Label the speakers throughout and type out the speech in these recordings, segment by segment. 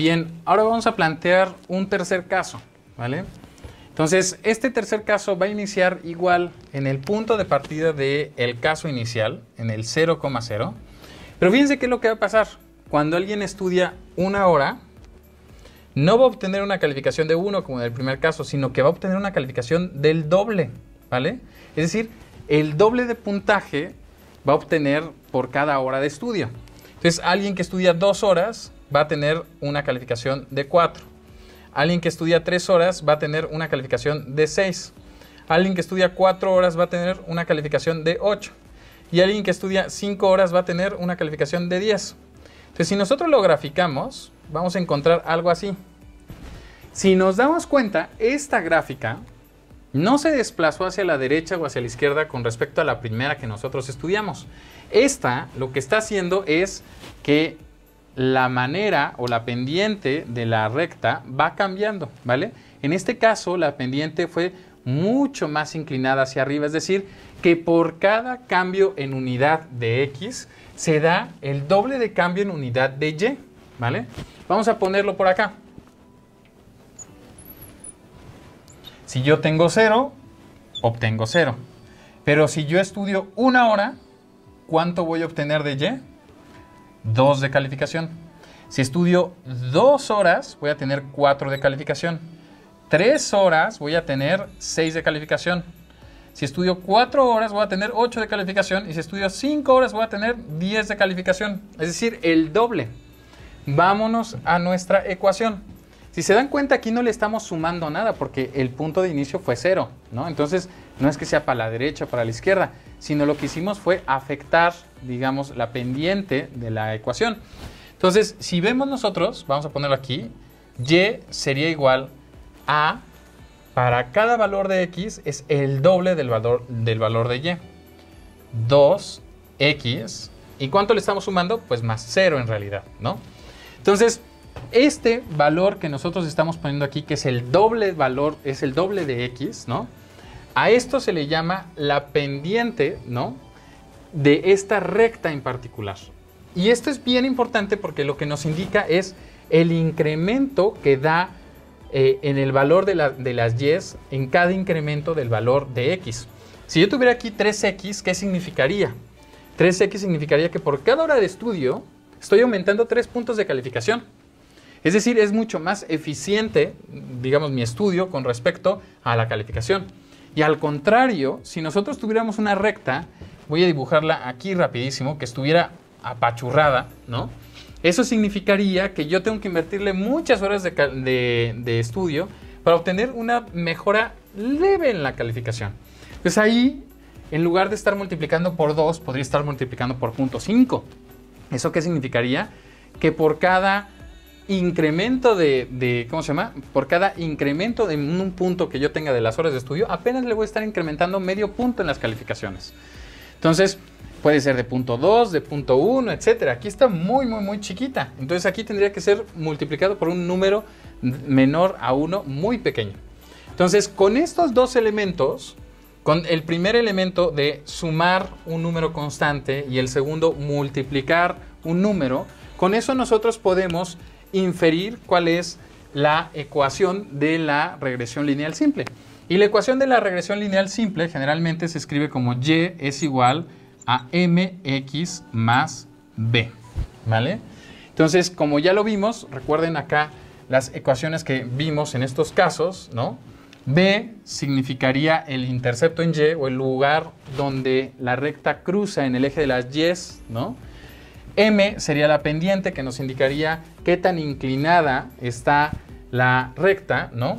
Speaker 1: Bien, ahora vamos a plantear un tercer caso, ¿vale? Entonces, este tercer caso va a iniciar igual en el punto de partida del caso inicial, en el 0,0. Pero fíjense qué es lo que va a pasar. Cuando alguien estudia una hora, no va a obtener una calificación de 1 como en el primer caso, sino que va a obtener una calificación del doble, ¿vale? Es decir, el doble de puntaje va a obtener por cada hora de estudio. Entonces, alguien que estudia 2 horas va a tener una calificación de 4. Alguien que estudia 3 horas va a tener una calificación de 6. Alguien que estudia 4 horas va a tener una calificación de 8. Y alguien que estudia 5 horas va a tener una calificación de 10. Entonces, si nosotros lo graficamos, vamos a encontrar algo así. Si nos damos cuenta, esta gráfica no se desplazó hacia la derecha o hacia la izquierda con respecto a la primera que nosotros estudiamos. Esta lo que está haciendo es que la manera o la pendiente de la recta va cambiando, ¿vale? En este caso, la pendiente fue mucho más inclinada hacia arriba, es decir, que por cada cambio en unidad de X se da el doble de cambio en unidad de Y, ¿vale? Vamos a ponerlo por acá. Si yo tengo 0, obtengo 0. Pero si yo estudio una hora, ¿cuánto voy a obtener de Y? 2 de calificación. Si estudio 2 horas, voy a tener 4 de calificación. 3 horas, voy a tener 6 de calificación. Si estudio 4 horas, voy a tener 8 de calificación. Y si estudio 5 horas, voy a tener 10 de calificación. Es decir, el doble. Vámonos a nuestra ecuación. Si se dan cuenta, aquí no le estamos sumando nada porque el punto de inicio fue 0, ¿no? Entonces, no es que sea para la derecha o para la izquierda, sino lo que hicimos fue afectar, digamos, la pendiente de la ecuación. Entonces, si vemos nosotros, vamos a ponerlo aquí, Y sería igual a, para cada valor de X, es el doble del valor de Y. 2X. ¿Y cuánto le estamos sumando? Pues más 0 en realidad, ¿no? Entonces, este valor que nosotros estamos poniendo aquí, que es el doble valor, es el doble de X, ¿no? A esto se le llama la pendiente, ¿no?, de esta recta en particular. Y esto es bien importante porque lo que nos indica es el incremento que da en el valor de las Y's en cada incremento del valor de X. Si yo tuviera aquí 3X, ¿qué significaría? 3X significaría que por cada hora de estudio estoy aumentando 3 puntos de calificación. Es decir, es mucho más eficiente, digamos, mi estudio con respecto a la calificación. Y al contrario, si nosotros tuviéramos una recta, voy a dibujarla aquí rapidísimo, que estuviera apachurrada, ¿no? Eso significaría que yo tengo que invertirle muchas horas de estudio para obtener una mejora leve en la calificación. Pues ahí, en lugar de estar multiplicando por 2, podría estar multiplicando por 0.5. ¿Eso qué significaría? Que por cada incremento ¿cómo se llama? Por cada incremento de un punto que yo tenga de las horas de estudio, apenas le voy a estar incrementando medio punto en las calificaciones. Entonces, puede ser de 0.2, de 0.1, etcétera. Aquí está muy, muy, muy chiquita. Entonces, aquí tendría que ser multiplicado por un número menor a 1, muy pequeño. Entonces, con estos dos elementos, con el primer elemento de sumar un número constante y el segundo multiplicar un número, con eso nosotros podemos inferir cuál es la ecuación de la regresión lineal simple. Y la ecuación de la regresión lineal simple generalmente se escribe como Y es igual a mx más b, ¿vale? Entonces, como ya lo vimos, recuerden acá las ecuaciones que vimos en estos casos, ¿no? B significaría el intercepto en Y o el lugar donde la recta cruza en el eje de las Y's, ¿no? M sería la pendiente que nos indicaría qué tan inclinada está la recta, ¿no?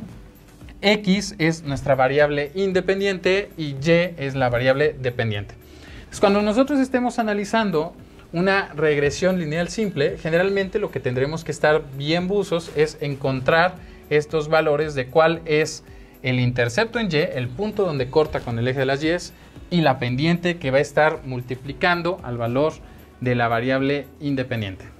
Speaker 1: X es nuestra variable independiente y Y es la variable dependiente. Entonces, cuando nosotros estemos analizando una regresión lineal simple, generalmente lo que tendremos que estar bien buzos es encontrar estos valores de cuál es el intercepto en Y, el punto donde corta con el eje de las Y's, y la pendiente que va a estar multiplicando al valor de la variable independiente.